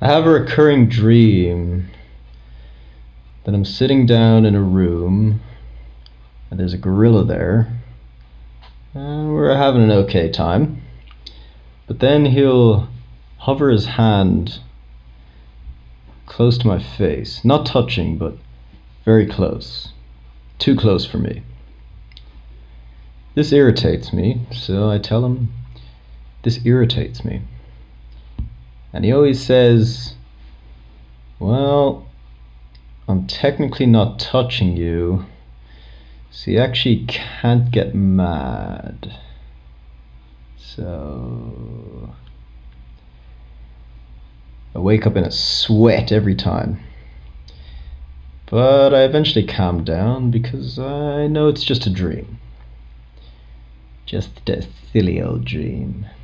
I have a recurring dream that I'm sitting down in a room and there's a gorilla there. We're having an okay time. But then he'll hover his hand close to my face. Not touching, but very close. Too close for me. This irritates me, so I tell him, this irritates me. And he always says, well, I'm technically not touching you, so you actually can't get mad. So I wake up in a sweat every time. But I eventually calm down because I know it's just a dream. Just a silly old dream.